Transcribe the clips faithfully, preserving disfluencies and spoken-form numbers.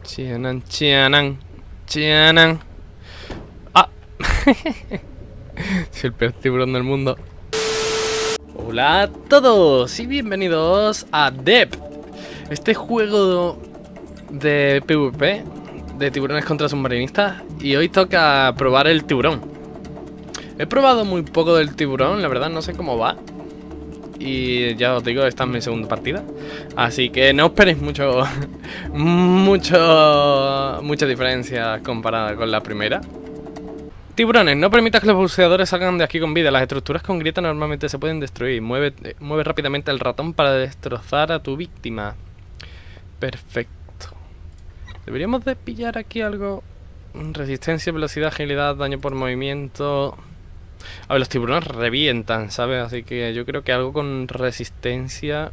Chianan, chianan, chianan. Ah. Soy el peor tiburón del mundo. Hola a todos y bienvenidos a Dep, este juego de PvP de tiburones contra submarinistas. Y hoy toca probar el tiburón. He probado muy poco del tiburón, la verdad no sé cómo va. Y ya os digo, esta es mi segunda partida. Así que no esperéis mucho, mucho, mucha diferencia comparada con la primera. Tiburones, no permitas que los buceadores salgan de aquí con vida. Las estructuras con grieta normalmente se pueden destruir. Mueve, mueve rápidamente el ratón para destrozar a tu víctima. Perfecto. Deberíamos de pillar aquí algo. Resistencia, velocidad, agilidad, daño por movimiento. A ver, los tiburones revientan, ¿sabes? Así que yo creo que algo con resistencia.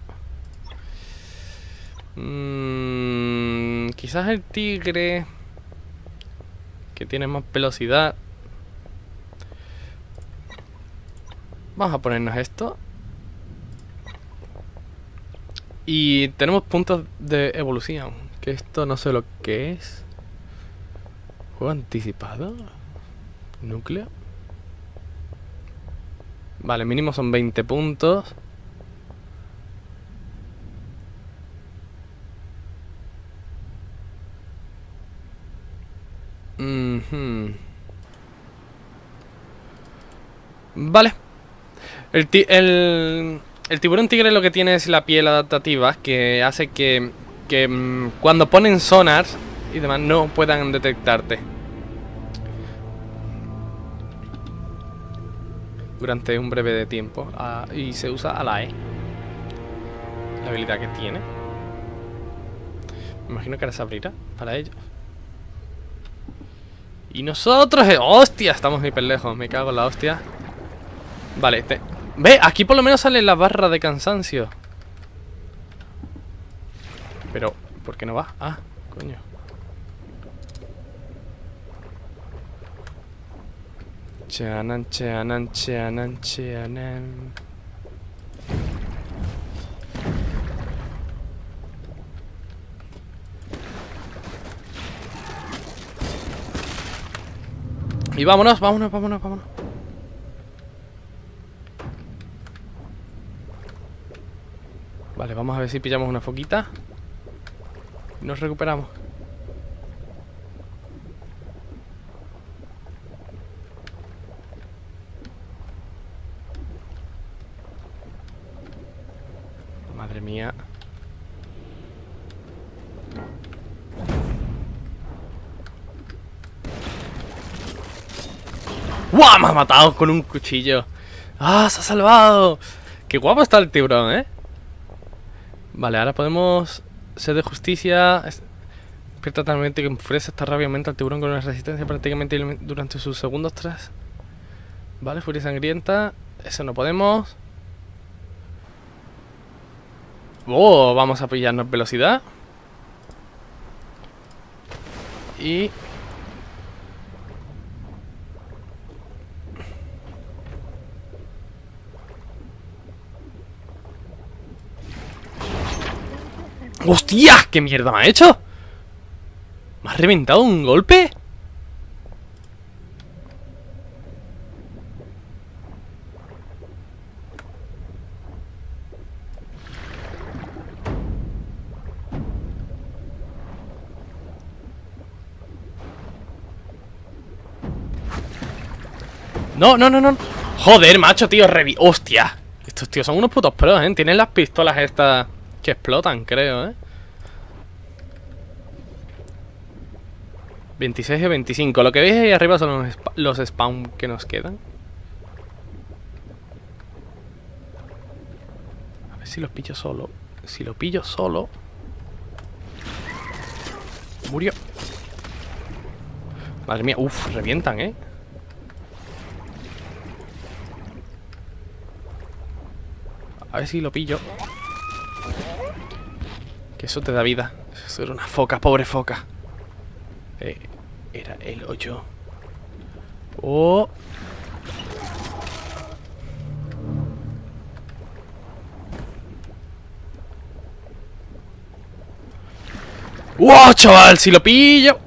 Mm, quizás el tigre, que tiene más velocidad. Vamos a ponernos esto. Y tenemos puntos de evolución. Que esto no sé lo que es. Juego anticipado. Núcleo. Vale, mínimo son veinte puntos. Mm-hmm. Vale. El, ti el, el tiburón tigre lo que tiene es la piel adaptativa, que hace que, que mmm, cuando ponen sonar y demás no puedan detectarte durante un breve de tiempo. Ah, y se usa a la E, la habilidad que tiene. Me imagino que ahora se abrirá para ellos. Y nosotros... Eh, ¡hostia! Estamos hiper lejos, me cago en la hostia. Vale, te... ve, aquí por lo menos sale la barra de cansancio. Pero, ¿por qué no va? Ah, coño. Cheanan, cheanan, cheanan, cheanan. Y vámonos, vámonos, vámonos, vámonos. Vale, vamos a ver si pillamos una foquita y nos recuperamos. Madre mía. ¡Guau! Me ha matado con un cuchillo. ¡Ah! ¡Se ha salvado! ¡Qué guapo está el tiburón, eh! Vale, ahora podemos ser de justicia. Despierta totalmente que enfurece esta rabia, aumenta al tiburón con una resistencia prácticamente durante sus segundos tras. Vale, furia sangrienta. Eso no podemos. Oh, vamos a pillarnos velocidad. Y... ¡hostia! ¿Qué mierda me ha hecho? ¿Me ha reventado un golpe? No, no, no, no. Joder, macho, tío, revi... ¡hostia! Estos tíos son unos putos pros, ¿eh? Tienen las pistolas estas que explotan, creo, ¿eh? veintiséis y veinticinco. Lo que veis ahí arriba son los, spa los spawn que nos quedan. A ver si los pillo solo. Si lo pillo solo... murió. Madre mía, uff, revientan, ¿eh? A ver si lo pillo. Que eso te da vida. Eso era una foca, pobre foca. Eh, era el hoyo. Oh. ¡Wow, chaval! Si lo pillo.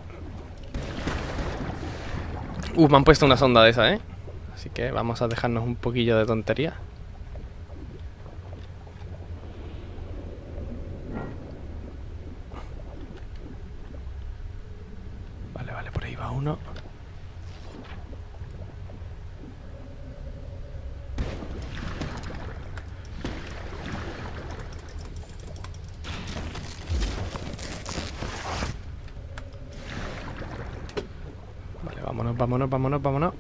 Uh, me han puesto una sonda de esa, ¿eh? Así que vamos a dejarnos un poquillo de tontería. Vale, vale, por ahí va uno. Vale, vámonos, vámonos, vámonos, vámonos.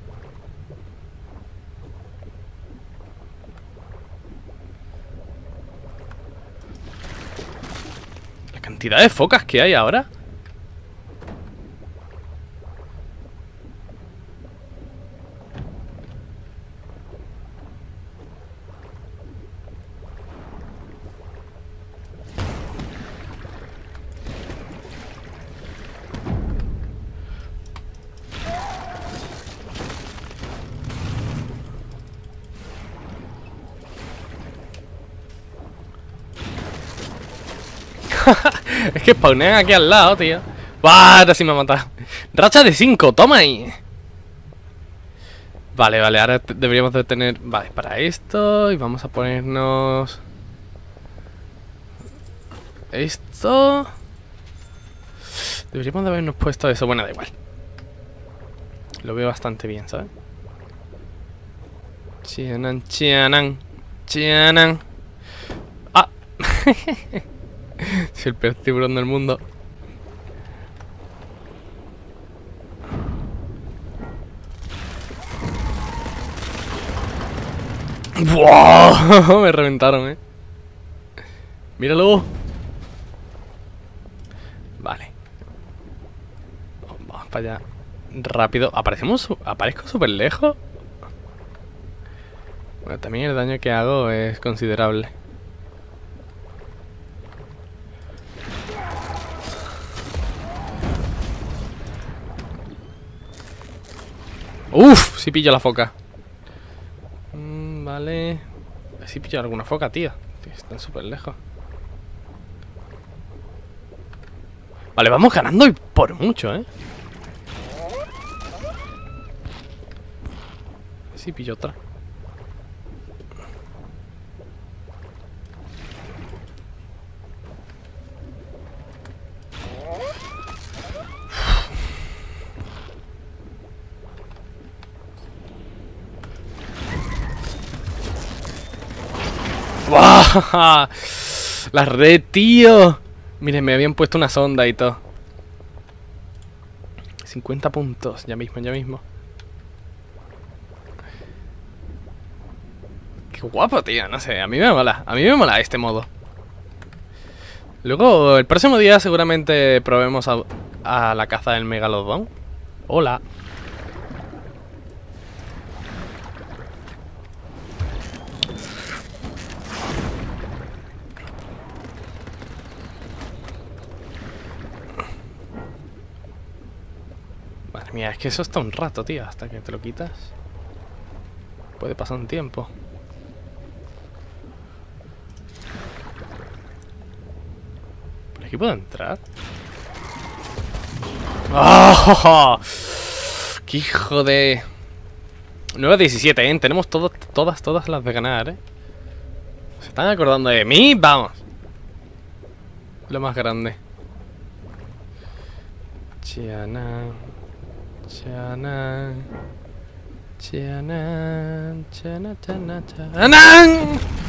La cantidad de focas que hay ahora. Es que spawnean aquí al lado, tío. ¡Bah! Ahora sí me ha matado. Racha de cinco, toma ahí. Vale, vale, ahora deberíamos de tener... Vale, para esto. Y vamos a ponernos... Esto... Deberíamos de habernos puesto eso. Bueno, da igual. Lo veo bastante bien, ¿sabes? Chianan, chianan, chianan. ¡Ah! Soy el peor tiburón del mundo. ¡Wow! Me reventaron, eh. Míralo. Vale. Vamos para allá. Rápido. ¿Aparecemos? ¿Aparezco súper lejos? Bueno, también el daño que hago es considerable. Uf, sí pillo la foca. Mm, vale. Sí pillo alguna foca, tío. Tío, están súper lejos. Vale, vamos ganando y por mucho, ¿eh? Sí pillo otra. ¡Wow! La red, tío. Miren, me habían puesto una sonda y todo. cincuenta puntos, ya mismo, ya mismo. Qué guapo, tío, no sé, a mí me mola. A mí me mola este modo. Luego, el próximo día seguramente probemos a, a la caza del megalodón. Hola. Madre mía, es que eso está un rato, tío, hasta que te lo quitas. Puede pasar un tiempo. ¿Por aquí puedo entrar? ¡Oh! ¡Qué hijo de... nueve a diecisiete, ¿eh? Tenemos todo, todas, todas las de ganar, ¿eh? ¿Se están acordando de mí? ¡Vamos! Lo más grande. Chiana... Chiana... Chiana... Chiana... Chiana... Chiana...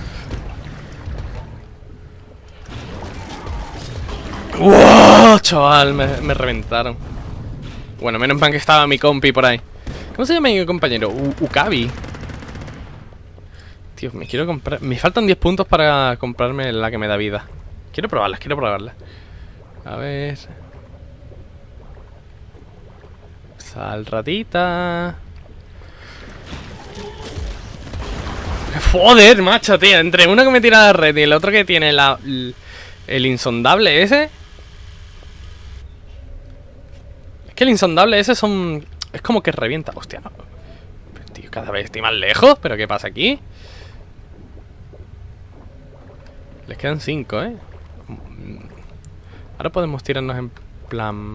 ¡Wow! Chaval, me, me reventaron. Bueno, menos mal que estaba mi compi por ahí. ¿Cómo se llama mi compañero? U Ukabi. Tío, me quiero comprar... Me faltan diez puntos para comprarme la que me da vida. Quiero probarlas, quiero probarlas. A ver... Sal ratita. Joder, macho, tío. Entre uno que me tira la red y el otro que tiene la... El, el insondable ese... Es que el insondable ese son... Es como que revienta. Hostia, no. Pero, tío, cada vez estoy más lejos. ¿Pero qué pasa aquí? Les quedan cinco, ¿eh? Ahora podemos tirarnos en plan...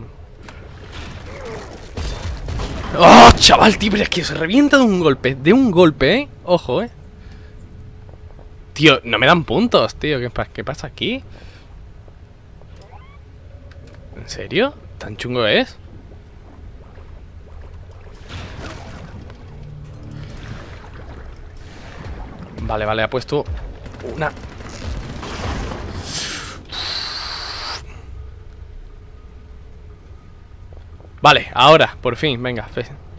¡Oh, chaval, tío! Pero es que se revienta de un golpe. De un golpe, ¿eh? Ojo, ¿eh? Tío, no me dan puntos, tío. ¿Qué, qué pasa aquí? ¿En serio? ¿Tan chungo es? Vale, vale, ha puesto una... Vale, ahora, por fin, venga.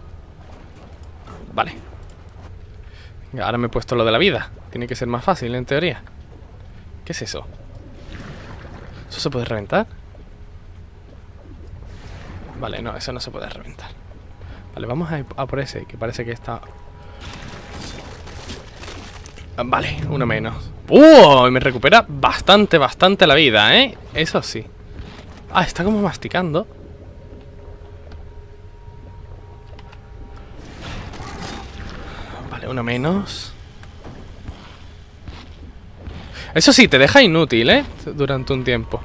Vale. Venga, ahora me he puesto lo de la vida. Tiene que ser más fácil, en teoría. ¿Qué es eso? ¿Eso se puede reventar? Vale, no, eso no se puede reventar. Vale, vamos a ir a por ese, que parece que está... Vale, uno menos. ¡Uh! Me recupera bastante, bastante la vida, ¿eh? Eso sí. Ah, está como masticando. Vale, uno menos. Eso sí, te deja inútil, ¿eh? Durante un tiempo.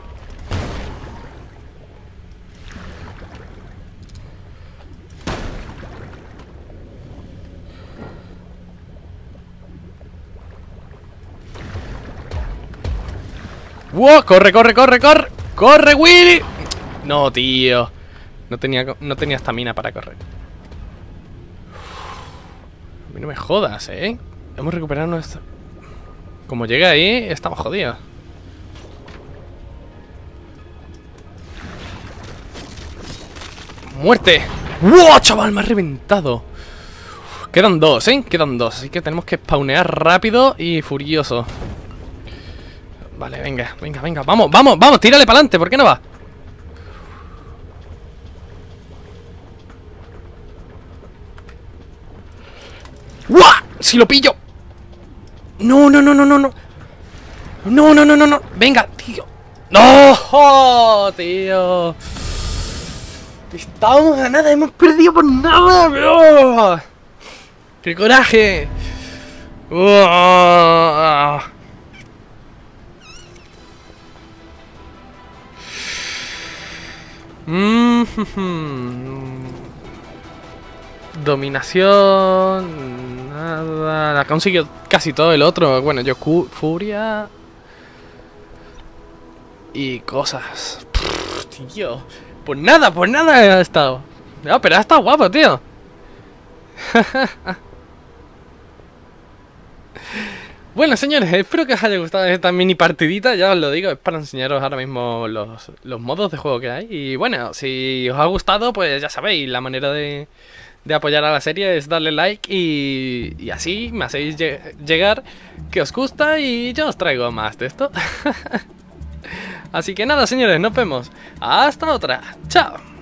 ¡Wow! ¡Corre, corre, corre, corre! ¡Corre, Willy! No, tío. No tenía, no tenía estamina para correr. A mí no me jodas, ¿eh? Hemos recuperado nuestro... Como llegue ahí, estamos jodidos. ¡Muerte! ¡Wow, chaval! Me ha reventado. Quedan dos, ¿eh? Quedan dos. Así que tenemos que spawnear rápido y furioso. Vale, venga, venga, venga. Vamos, vamos, vamos. Tírale para adelante. ¿Por qué no va? ¡Guau! ¡Si lo pillo! No, no, no, no, no, no. No, no, no, no, no. Venga, tío. ¡No! ¡Oh, tío! Estábamos a nada, hemos perdido por nada, bro. ¡Qué coraje! ¡Oh! Mm -hmm. Dominación. Nada. Ha conseguido casi todo el otro. Bueno, yo furia. Y cosas. Pff, tío. Pues nada, pues nada ha estado. No, pero ha estado guapo, tío. Bueno, señores, espero que os haya gustado esta mini partidita. Ya os lo digo, es para enseñaros ahora mismo los, los modos de juego que hay. Y bueno, si os ha gustado, pues ya sabéis, la manera de, de apoyar a la serie es darle like y, y así me hacéis llegar que os gusta y yo os traigo más de esto. Así que nada, señores, nos vemos. Hasta otra. Chao.